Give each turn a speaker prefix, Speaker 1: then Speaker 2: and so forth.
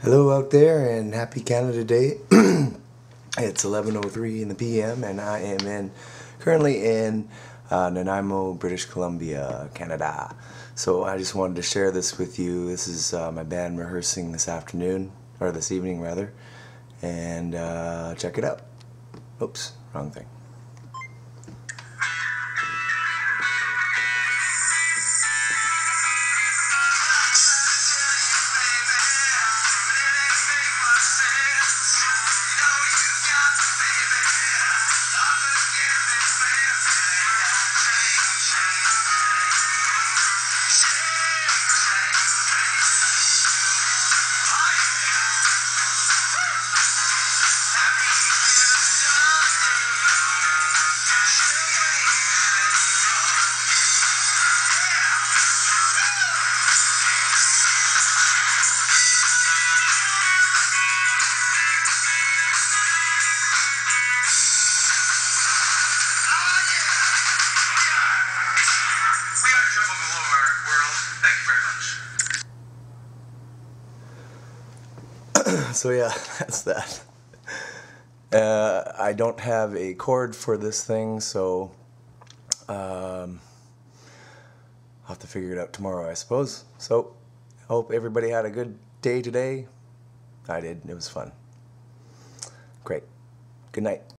Speaker 1: Hello out there and happy Canada Day. It's 11:03 in the PM and I am currently in Nanaimo, British Columbia, Canada. So I just wanted to share this with you. This is my band rehearsing this afternoon, or this evening rather, and check it out. Oops, wrong thing. So yeah, that's that. I don't have a chord for this thing, so I'll have to figure it out tomorrow, I suppose. So, hope everybody had a good day today. I did. It was fun. Great. Good night.